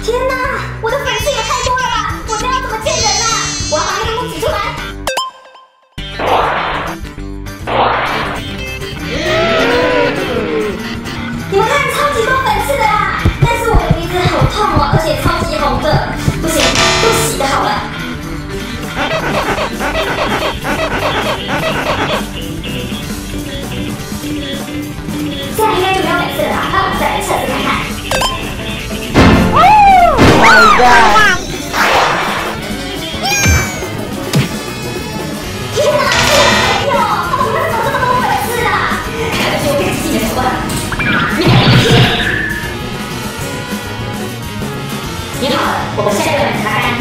天哪，我的粉丝也太多了吧！我这要怎么见人啊？我要把那个路指出来。你们看，超级多粉丝的啦！但是我的鼻子好痛哦，而且超级红的，不行，不洗的好了。现在应该就没有粉丝了吧？那我们再来测试看看。Oh my god！ 天哪，这个朋友，你们怎么这么多粉丝啊？看来是我变自己的手段了。你好了，我们现在就来查看。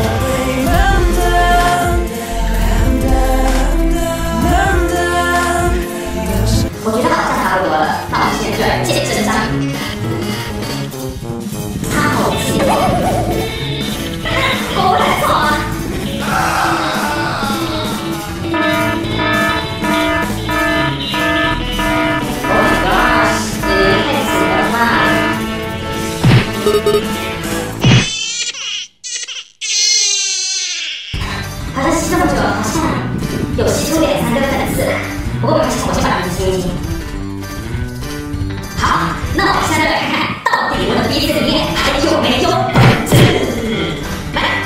我觉得好像差不多了，那我们现在就来见真章。他好气，果然错啊！好像吸这么久，好像有吸出2、3个粉丝，不过没关系，我先把鼻子清一清。好，那我们现在来看看，到底我的鼻子里面还有没有粉刺？来。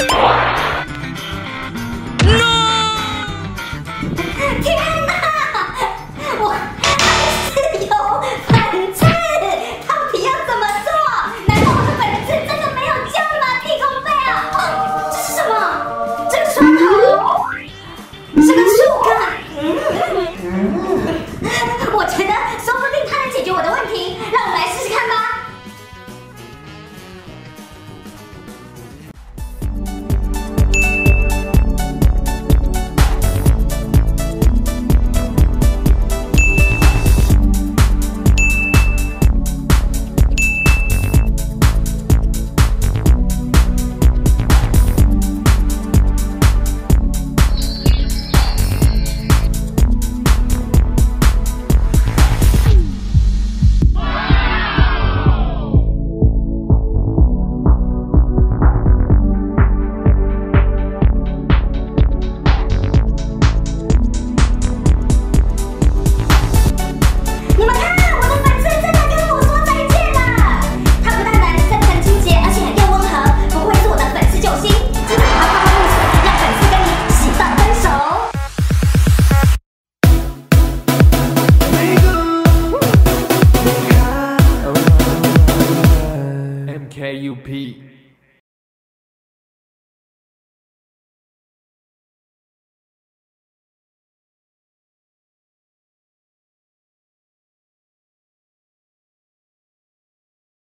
天哪，我还是有粉刺，到底要怎么做？难道我的粉刺真的没有救了吗？地公贝啊！哦，这是什么？这个双头，是个树干。我觉得说不定它能解决我的问题，让我们来试试看吧。 KUP